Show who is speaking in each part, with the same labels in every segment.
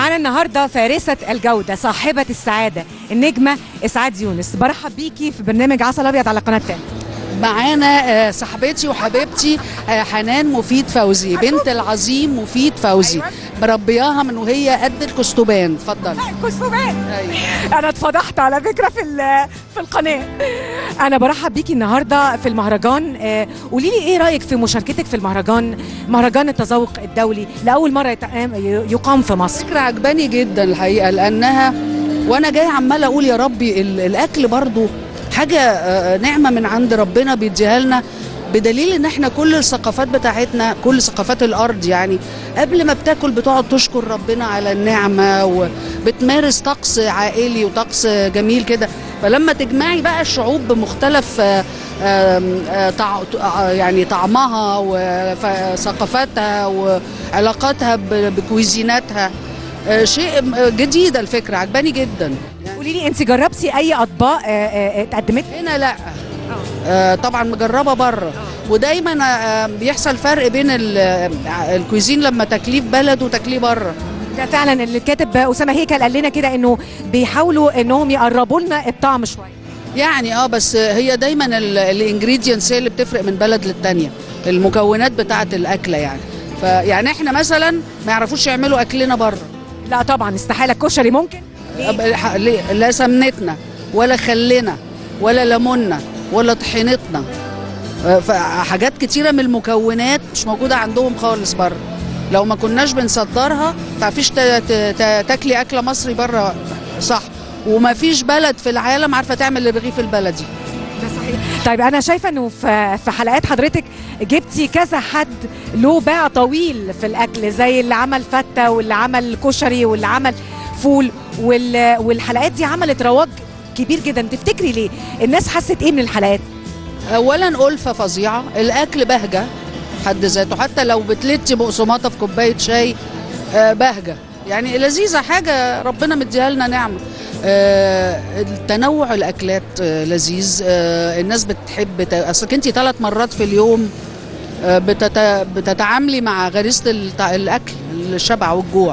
Speaker 1: معانا النهارده فارسة الجودة صاحبة السعادة النجمة إسعاد يونس. برحب بيكي في برنامج عسل أبيض على قناة تاني.
Speaker 2: معانا صاحبتي وحبيبتي حنان مفيد فوزي، بنت العظيم مفيد فوزي. مربياها من وهي قد الكستوبان. اتفضل.
Speaker 1: الكستوبان. أيوة. أنا اتفضحت على فكرة في القناة. أنا برحب بيكي النهارده في المهرجان. قولي لي إيه رأيك في مشاركتك في مهرجان التذوق الدولي لأول مرة يقام في مصر؟
Speaker 2: فكرة عجباني جدا الحقيقة، لأنها وأنا جاي عمالة أقول يا ربي الأكل برضو حاجة نعمة من عند ربنا بيديها لنا، بدليل ان احنا كل الثقافات بتاعتنا، كل ثقافات الارض يعني قبل ما بتاكل بتقعد تشكر ربنا على النعمة وبتمارس طقس عائلي وطقس جميل كده. فلما تجمعي بقى الشعوب بمختلف يعني طعمها وثقافتها وعلاقاتها بكويزيناتها، شيء جديد. الفكرة عجباني جدا.
Speaker 1: قولي لي انت جربتي اي اطباق اتقدمت
Speaker 2: هنا؟ لا طبعا مجربه بره، ودايما بيحصل فرق بين الكويزين لما تكليف بلد وتكليف بره.
Speaker 1: ده فعلا اللي الكاتب اسامه هيكل قال لنا كده، انه بيحاولوا انهم يقربوا لنا الطعم شويه
Speaker 2: يعني. بس هي دايما الانجريدينتس هي اللي بتفرق من بلد للتانيه، المكونات بتاعه الاكله يعني. فيعني احنا مثلا ما يعرفوش يعملوا اكلنا بره.
Speaker 1: لا طبعا استحاله. الكشري ممكن
Speaker 2: لا سمنتنا ولا خلنا ولا ليموننا ولا طحينتنا، فحاجات كتيرة من المكونات مش موجودة عندهم خالص بره. لو ما كناش بنصدرها متعرفيش تاكلي أكلة مصري بره، صح؟ وما فيش بلد في العالم عارفة تعمل الرغيف البلدي.
Speaker 1: ده صحيح. طيب أنا شايفة إنه في حلقات حضرتك جبتي كذا حد له باع طويل في الأكل، زي اللي عمل فتة واللي عمل كشري واللي عمل فول، والحلقات دي عملت رواج كبير جدا. تفتكري ليه؟ الناس حست ايه من الحلقات؟
Speaker 2: اولا ألفة فظيعة، الاكل بهجة حد ذاته، حتى لو بتلتي بقسماطة في كوباية شاي بهجة يعني، لذيذة، حاجة ربنا مديها لنا نعمة. التنوع الاكلات لذيذ. الناس بتحب اصلك انت 3 مرات في اليوم بتتعاملي مع غريزة الاكل، الشبع والجوع.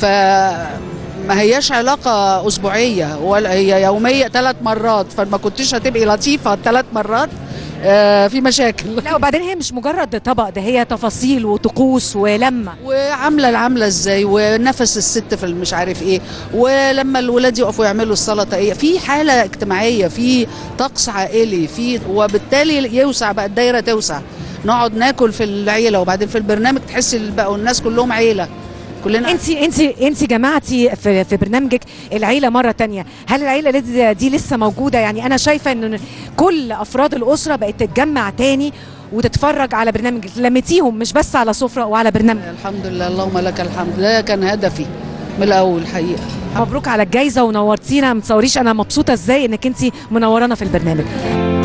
Speaker 2: ما هياش علاقة أسبوعية ولا هي يومية 3 مرات، فما كنتش هتبقي لطيفة 3 مرات في مشاكل.
Speaker 1: لا وبعدين هي مش مجرد طبق، ده هي تفاصيل وطقوس ولمة،
Speaker 2: وعاملة العاملة ازاي، ونفس الست في مش عارف ايه، ولما الولاد يقفوا يعملوا السلطة ايه، في حالة اجتماعية، في طقس عائلي، وبالتالي يوسع بقى الدايرة، توسع، نقعد ناكل في العيلة، وبعدين في البرنامج تحسي بقوا الناس كلهم عيلة كلنا.
Speaker 1: انت جمعتي في برنامجك العيله مره تانية. هل العيله دي لسه موجوده؟ يعني انا شايفه ان كل افراد الاسره بقت تتجمع تاني وتتفرج على برنامج، لمتيهم مش بس على سفره وعلى برنامج.
Speaker 2: الحمد لله، اللهم لك الحمد. ده كان هدفي من الاول حقيقه.
Speaker 1: مبروك على الجايزه ونورتينا. ما تصوريش انا مبسوطه ازاي انك انت منورانا في البرنامج.